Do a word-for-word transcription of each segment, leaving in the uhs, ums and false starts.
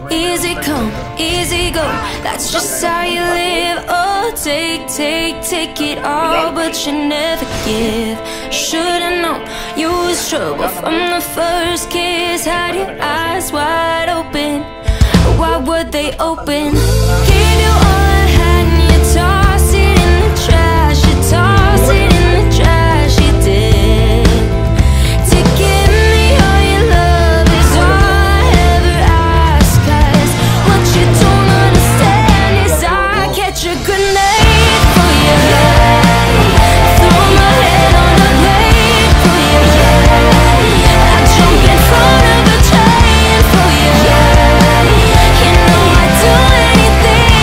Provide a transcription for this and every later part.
Easy come, easy go, that's just how you live. Oh, take, take, take it all, but you never give. Should've known you was trouble from the first kiss. Had your eyes wide open, why would they open? Gave you all I had and you toss it in the trash. You toss it in the trash, you did. To give me all your love is all I ever ask. Cause what you don't understand is I catch a grenade for you. Throw my head on a blade for you. I jump in front of a train for you. You know I'd do anything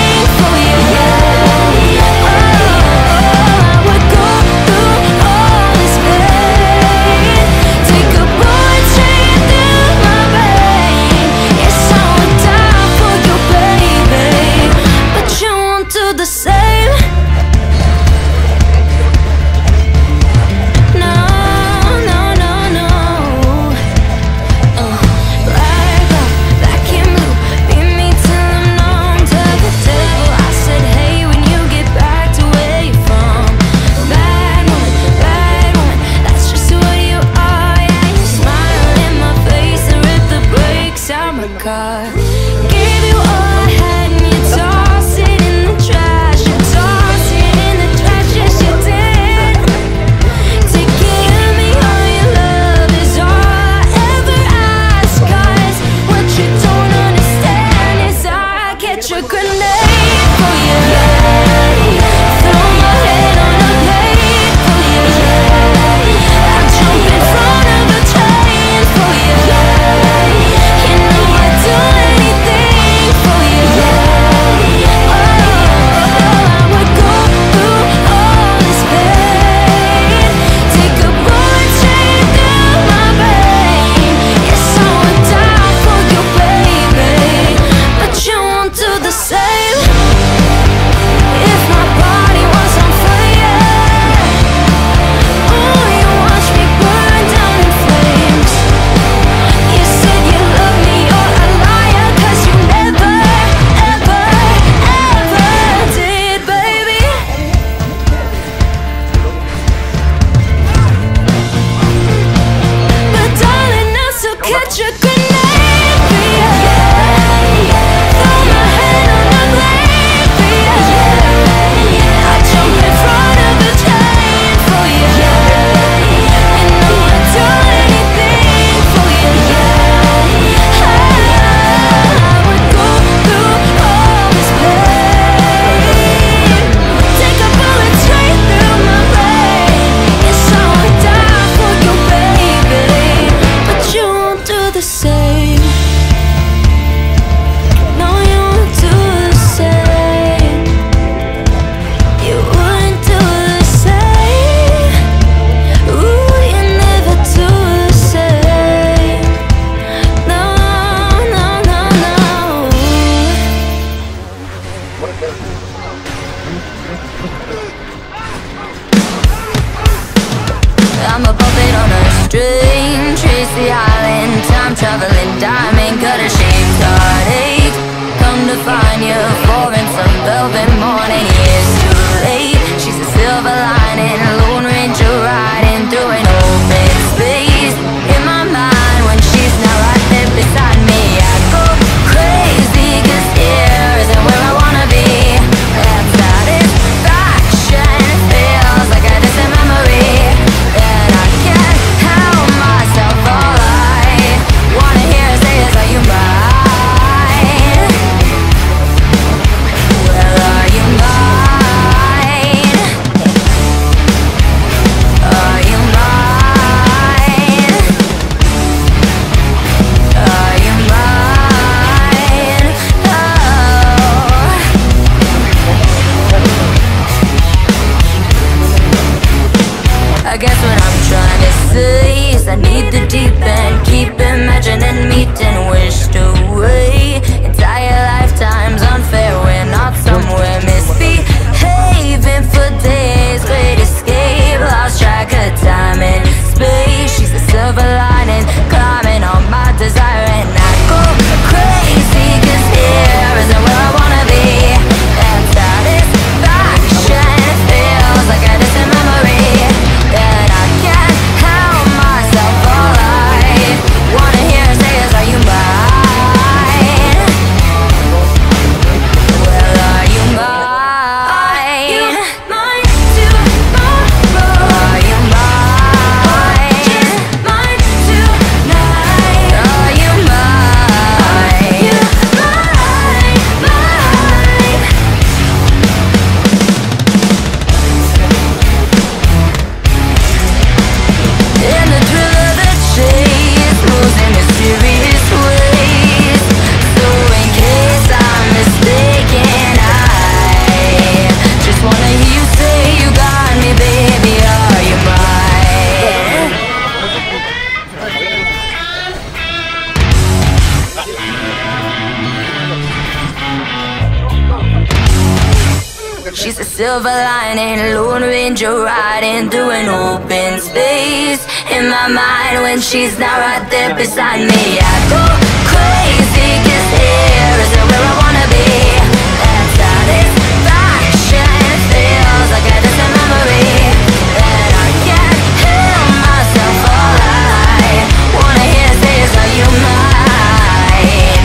She's a silver lining, Lone Ranger riding through an open space. In my mind when she's not right there beside me, I go crazy, 'cause here isn't where I wanna be. That satisfaction feels like a distant memory that I can't hear myself all I wanna hear say is, are you mine?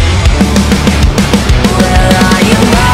Well, are you mine?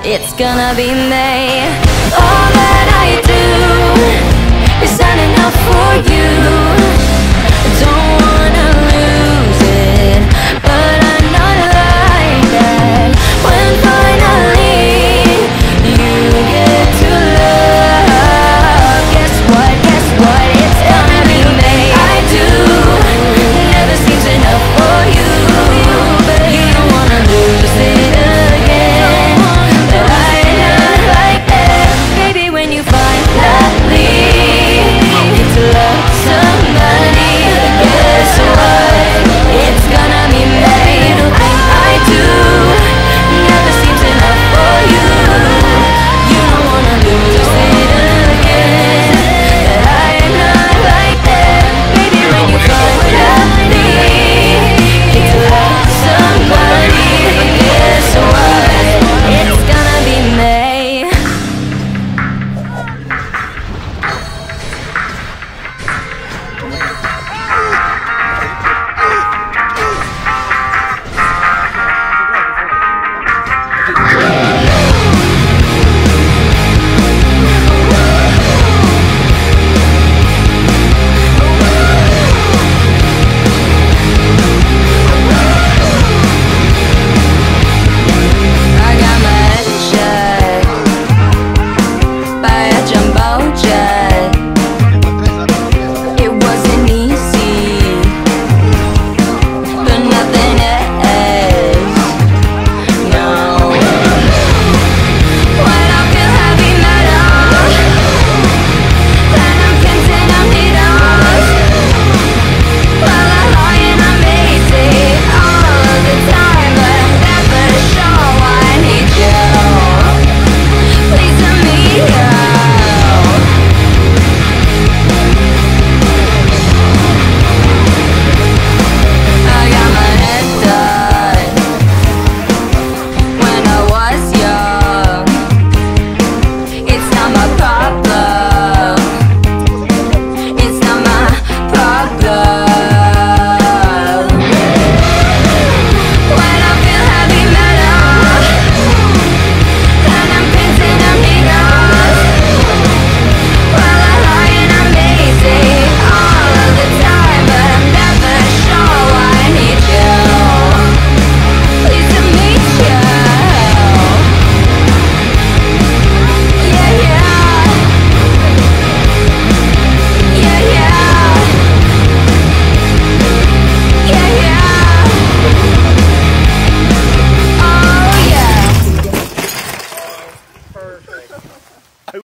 it's gonna be me. All that I do is signing up for